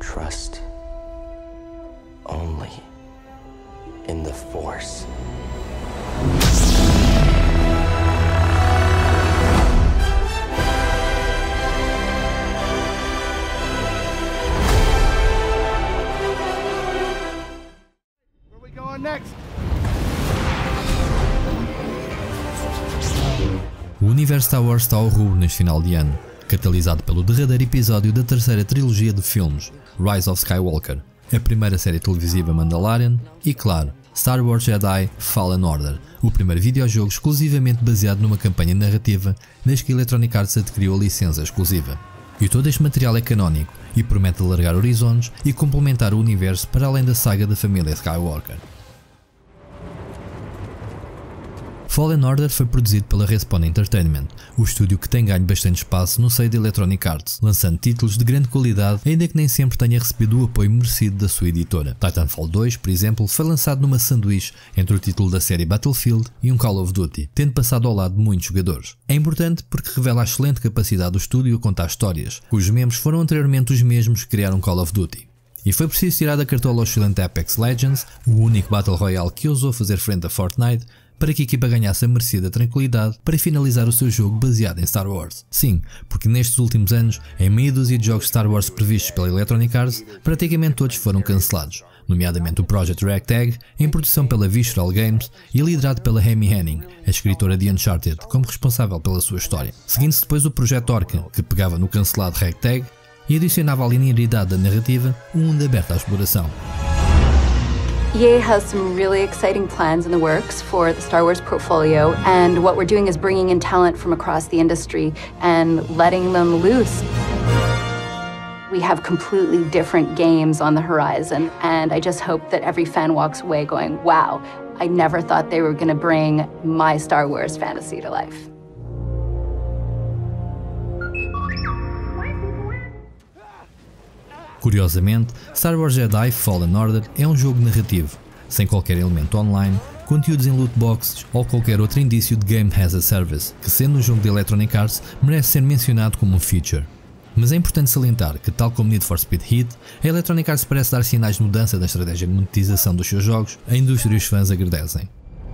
trust only in the Force. Where we going next? O universo Star Wars está ao rubro neste final de ano, catalisado pelo derradeiro episódio da terceira trilogia de filmes, Rise of Skywalker, a primeira série televisiva Mandalorian e, claro, Star Wars Jedi Fallen Order, o primeiro videojogo exclusivamente baseado numa campanha narrativa desde que Electronic Arts adquiriu a licença exclusiva. E todo este material é canónico e promete alargar horizontes e complementar o universo para além da saga da família Skywalker. Fallen Order foi produzido pela Respawn Entertainment, o estúdio que tem ganho bastante espaço no seio da Electronic Arts, lançando títulos de grande qualidade, ainda que nem sempre tenha recebido o apoio merecido da sua editora. Titanfall 2, por exemplo, foi lançado numa sanduíche entre o título da série Battlefield e um Call of Duty, tendo passado ao lado de muitos jogadores. É importante porque revela a excelente capacidade do estúdio a contar histórias, cujos membros foram anteriormente os mesmos que criaram Call of Duty. E foi preciso tirar da cartola o excelente Apex Legends, o único Battle Royale que ousou fazer frente a Fortnite, para que a equipa ganhasse a merecida tranquilidade para finalizar o seu jogo baseado em Star Wars. Sim, porque nestes últimos anos, em meia dúzia de jogos Star Wars previstos pela Electronic Arts, praticamente todos foram cancelados, nomeadamente o Project Ragtag, em produção pela Visceral Games e liderado pela Amy Hennig, a escritora de Uncharted, como responsável pela sua história. Seguindo-se depois o Projeto Orca, que pegava no cancelado Ragtag e adicionava à linearidade da narrativa um mundo aberto à exploração. EA has some really exciting plans in the works for the Star Wars portfolio, and what we're doing is bringing in talent from across the industry and letting them loose. We have completely different games on the horizon, and I just hope that every fan walks away going, wow, I never thought they were going to bring my Star Wars fantasy to life. Curiosamente, Star Wars Jedi Fallen Order é um jogo narrativo, sem qualquer elemento online, conteúdos em loot boxes ou qualquer outro indício de Game as a Service, que sendo um jogo de Electronic Arts merece ser mencionado como um feature. Mas é importante salientar que, tal como Need for Speed Heat, a Electronic Arts parece dar sinais de mudança da estratégia de monetização dos seus jogos, a indústria e os fãs agradecem.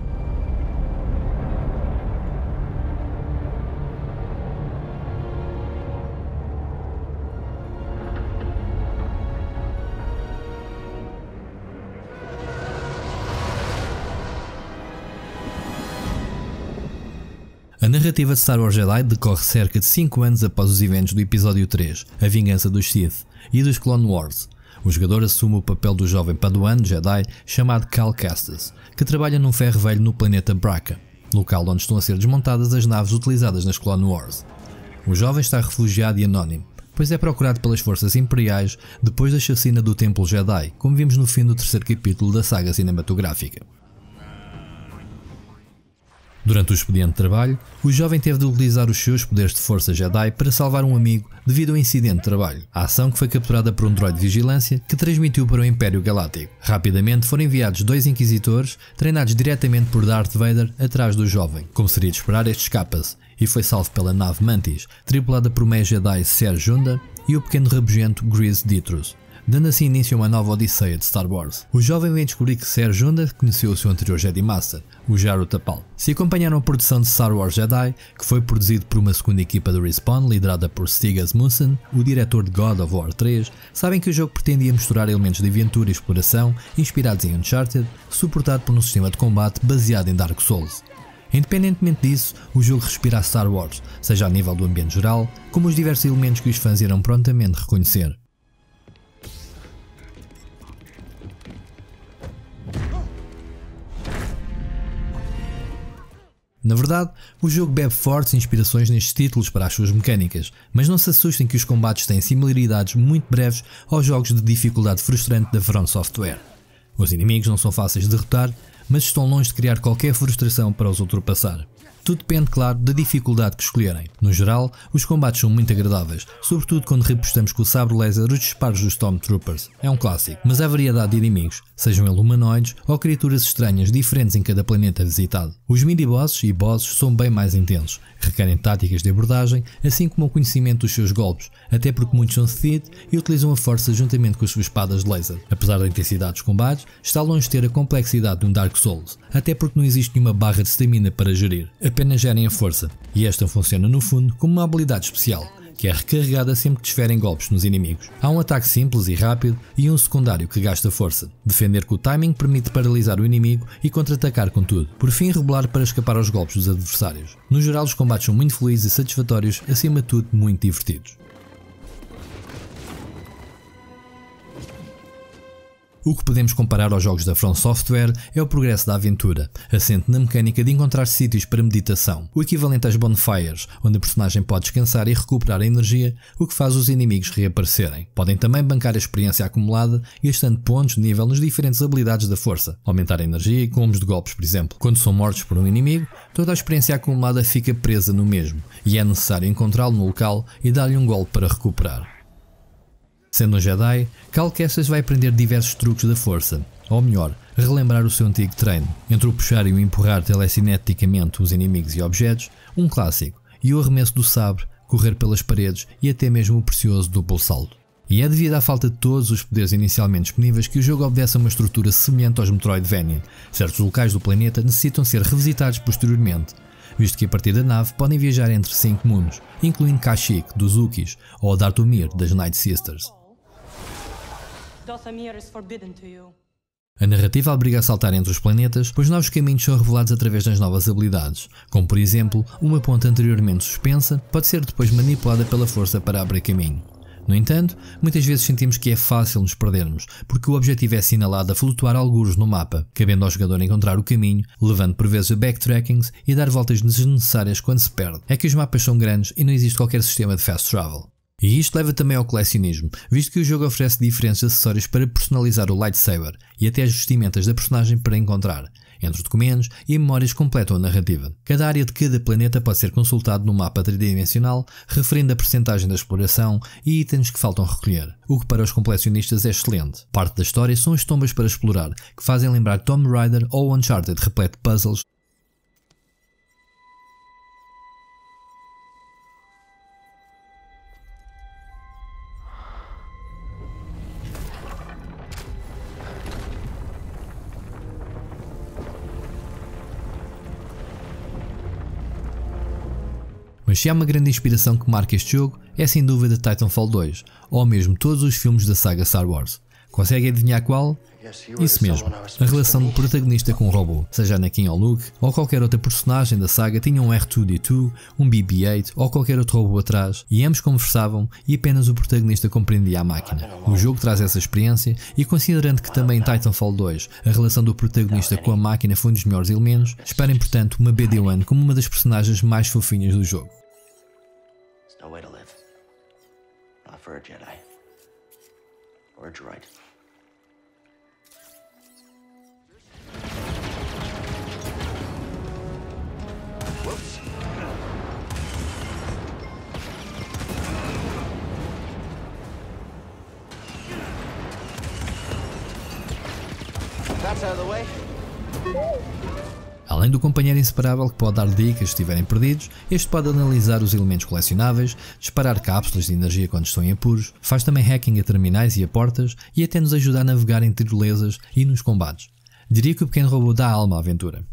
A narrativa de Star Wars Jedi decorre cerca de 5 anos após os eventos do episódio 3, A Vingança dos Sith, e dos Clone Wars. O jogador assume o papel do jovem Padawan Jedi chamado Cal Kestis, que trabalha num ferro velho no planeta Bracca, local onde estão a ser desmontadas as naves utilizadas nas Clone Wars. O jovem está refugiado e anónimo, pois é procurado pelas forças imperiais depois da chacina do Templo Jedi, como vimos no fim do terceiro capítulo da saga cinematográfica. Durante o expediente de trabalho, o jovem teve de utilizar os seus poderes de força Jedi para salvar um amigo devido a um incidente de trabalho. A ação que foi capturada por um droide de vigilância que transmitiu para o Império Galáctico. Rapidamente foram enviados 2 inquisitores, treinados diretamente por Darth Vader, atrás do jovem. Como seria de esperar, este escapa-se e foi salvo pela nave Mantis, tripulada por Mei Jedi Ser Junda e o pequeno rabugento Greez Dytrus, dando assim início a uma nova odisseia de Star Wars. O jovem vem descobrir que Ser Junda conheceu o seu anterior Jedi Master, o Jaro Tapal. Se acompanharam a produção de Star Wars Jedi, que foi produzido por uma segunda equipa de Respawn, liderada por Stig Asmussen, o diretor de God of War 3, sabem que o jogo pretendia misturar elementos de aventura e exploração, inspirados em Uncharted, suportado por um sistema de combate baseado em Dark Souls. Independentemente disso, o jogo respira a Star Wars, seja a nível do ambiente geral, como os diversos elementos que os fãs irão prontamente reconhecer. Na verdade, o jogo bebe fortes inspirações nestes títulos para as suas mecânicas, mas não se assustem que os combates têm similaridades muito breves aos jogos de dificuldade frustrante da From Software. Os inimigos não são fáceis de derrotar, mas estão longe de criar qualquer frustração para os ultrapassar. Tudo depende, claro, da dificuldade que escolherem. No geral, os combates são muito agradáveis, sobretudo quando repostamos com o sabre laser os disparos dos Stormtroopers. É um clássico, mas há variedade de inimigos, sejam eles humanoides ou criaturas estranhas diferentes em cada planeta visitado. Os mini-bosses e bosses são bem mais intensos, requerem táticas de abordagem, assim como o conhecimento dos seus golpes, até porque muitos são Sith e utilizam a força juntamente com as suas espadas de laser. Apesar da intensidade dos combates, está longe de ter a complexidade de um Dark Souls, até porque não existe nenhuma barra de stamina para gerir, apenas gerem a força, e esta funciona no fundo como uma habilidade especial, que é recarregada sempre que desferem golpes nos inimigos. Há um ataque simples e rápido e um secundário que gasta força. Defender com o timing permite paralisar o inimigo e contra-atacar com tudo. Por fim, rebolar para escapar aos golpes dos adversários. No geral, os combates são muito felizes e satisfatórios, acima de tudo, muito divertidos. O que podemos comparar aos jogos da From Software é o progresso da aventura, assente na mecânica de encontrar sítios para meditação, o equivalente às bonfires, onde a personagem pode descansar e recuperar a energia, o que faz os inimigos reaparecerem. Podem também bancar a experiência acumulada, gastando pontos de nível nas diferentes habilidades da força, aumentar a energia e combos de golpes, por exemplo. Quando são mortos por um inimigo, toda a experiência acumulada fica presa no mesmo, e é necessário encontrá-lo no local e dar-lhe um golpe para recuperar. Sendo um Jedi, Cal Kestis vai aprender diversos truques da força, ou melhor, relembrar o seu antigo treino, entre o puxar e o empurrar telecineticamente os inimigos e objetos, um clássico, e o arremesso do sabre, correr pelas paredes e até mesmo o precioso duplo salto. E é devido à falta de todos os poderes inicialmente disponíveis que o jogo obedece a uma estrutura semelhante aos Metroidvania. Certos locais do planeta necessitam ser revisitados posteriormente, visto que a partir da nave podem viajar entre 5 mundos, incluindo Kashyyyk, dos Wookiees, ou Dathomir, das Night Sisters. A narrativa obriga a saltar entre os planetas, pois novos caminhos são revelados através das novas habilidades, como por exemplo, uma ponte anteriormente suspensa pode ser depois manipulada pela força para abrir caminho. No entanto, muitas vezes sentimos que é fácil nos perdermos, porque o objetivo é assinalado a flutuar algures no mapa, cabendo ao jogador encontrar o caminho, levando por vezes a backtrackings e dar voltas desnecessárias quando se perde. É que os mapas são grandes e não existe qualquer sistema de fast travel. E isto leva também ao colecionismo, visto que o jogo oferece diferentes acessórios para personalizar o lightsaber e até as vestimentas da personagem para encontrar. Entre os documentos e memórias completam a narrativa. Cada área de cada planeta pode ser consultado no mapa tridimensional, referindo a percentagem da exploração e itens que faltam recolher, o que para os colecionistas é excelente. Parte da história são as tombas para explorar, que fazem lembrar Tomb Raider ou Uncharted repleto de puzzles. Mas se há uma grande inspiração que marca este jogo, é sem dúvida Titanfall 2, ou mesmo todos os filmes da saga Star Wars. Consegue adivinhar qual? Isso mesmo, a relação do protagonista com o robô, seja Anakin ou Luke, ou qualquer outra personagem da saga tinha um R2-D2, um BB-8 ou qualquer outro robô atrás, e ambos conversavam e apenas o protagonista compreendia a máquina. O jogo traz essa experiência e considerando que também em Titanfall 2 a relação do protagonista com a máquina foi um dos melhores elementos, esperem portanto uma BD-1 como uma das personagens mais fofinhas do jogo. No way to live. Not for a Jedi. Or a droid. Whoops. That's out of the way. Além do companheiro inseparável que pode dar dicas se estiverem perdidos, este pode analisar os elementos colecionáveis, disparar cápsulas de energia quando estão em apuros, faz também hacking a terminais e a portas e até nos ajuda a navegar em tirolesas e nos combates. Diria que o pequeno robô dá alma à aventura.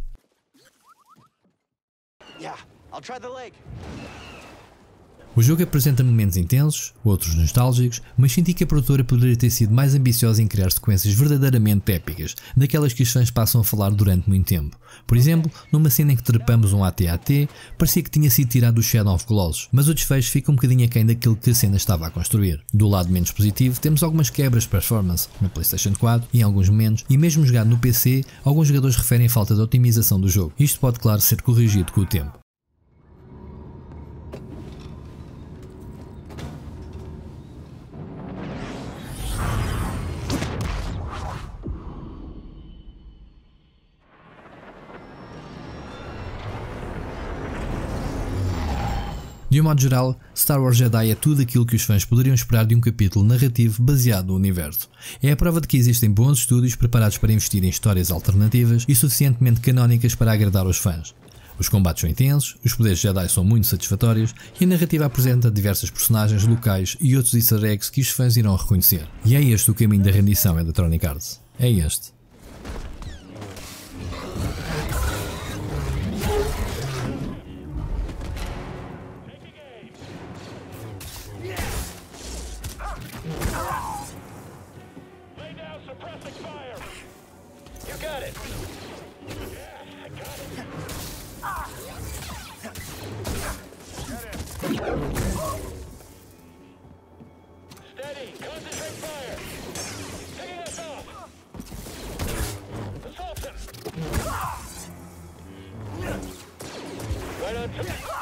Yeah, I'll try the leg. O jogo apresenta momentos intensos, outros nostálgicos, mas senti que a produtora poderia ter sido mais ambiciosa em criar sequências verdadeiramente épicas, daquelas que os fãs passam a falar durante muito tempo. Por exemplo, numa cena em que trepamos um AT-AT, parecia que tinha sido tirado do Shadow of Colossus, mas o desfecho fica um bocadinho aquém daquilo que a cena estava a construir. Do lado menos positivo, temos algumas quebras de performance na PlayStation 4 em alguns momentos, e mesmo jogado no PC, alguns jogadores referem falta de otimização do jogo. Isto pode, claro, ser corrigido com o tempo. De um modo geral, Star Wars Jedi é tudo aquilo que os fãs poderiam esperar de um capítulo narrativo baseado no universo. É a prova de que existem bons estúdios preparados para investir em histórias alternativas e suficientemente canónicas para agradar os fãs. Os combates são intensos, os poderes Jedi são muito satisfatórios e a narrativa apresenta diversas personagens locais e outros easter eggs que os fãs irão reconhecer. E é este o caminho da rendição Electronic Arts. É este. Steady, concentrate fire. Picking us off. Assault them. Right on.